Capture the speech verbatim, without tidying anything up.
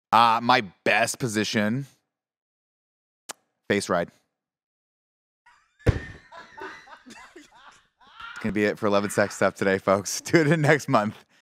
Uh, my best position, face ride. Gonna be it for eleven Sex Stuff today, folks. Tune in next month.